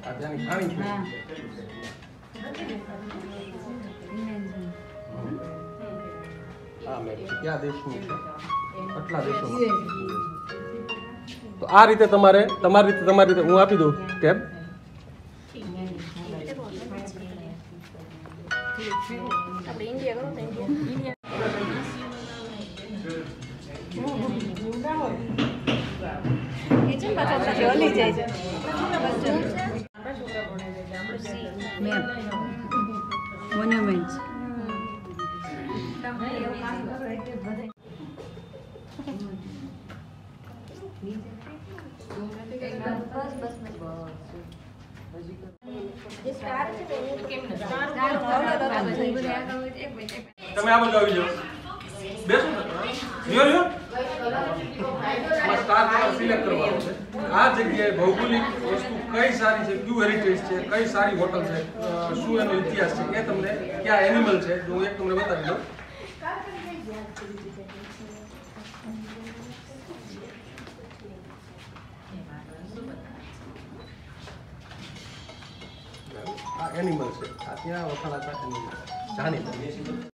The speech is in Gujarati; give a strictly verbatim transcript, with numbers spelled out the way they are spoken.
આ ત્યાંની ખાણી છે. હા મેમ કયા દેશની છે? આટલા દેશો. તો આ રીતે તમારે તમારી રીતે તમારી રીતે હું આપી દઉં ટેબ. આપણે ઇન્ડિયા કરો તો ઇન્ડિયા કિચન પાછળ પાછળ હલી જાય છે. મેપ મોન્યુમેન્ટ્સ તમે આ બાજુ આવી જાઓ. બેસો ને. લ્યો લ્યો. સ્ટાર તમારે સિલેક્ટ કરવાનો છે. આ જગ્યાએ ભૌગોલિક વસ્તુ કઈ સારી છે, ક્યુ હેરિટેજ છે, કઈ સારી હોટલ છે, શું એનો ઇતિહાસ છે, એ તમને ક્યાં એનિમલ છે, હું એક તમને બતાવી દઉં. આ એનિમલ છે. આ ત્યાં વખાણાતા એનિમલ જાણી